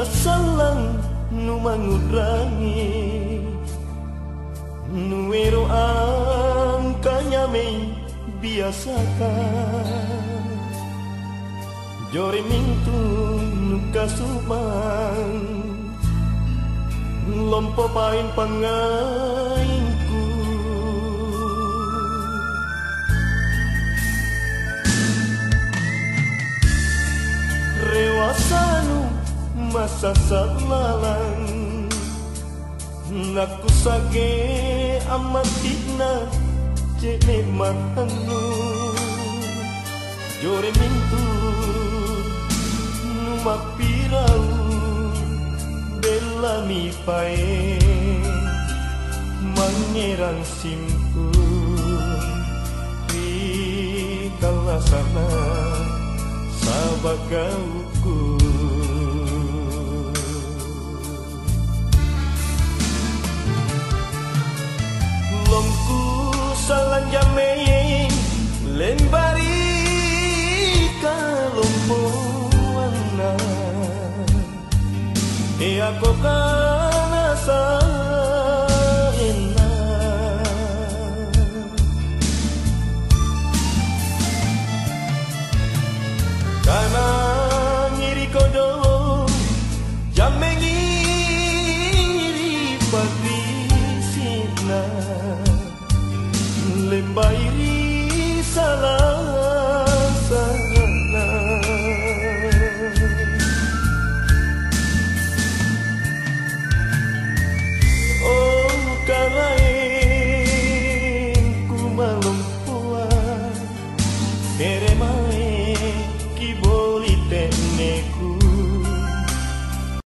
salang nu mangudrangi nuero angkanya mei biasakan jore mintu nu kasumang lompo pain pangainku rewasanu masa salalang naku sage amatina cene mahanu jore mintu nu mapirau bela mi pae mangerang simpun di kalasana sabagauku lomku salang jamei lembari kalompoana e ako kana sa ena kana ngiri kodo jamengi ngiri pagri sina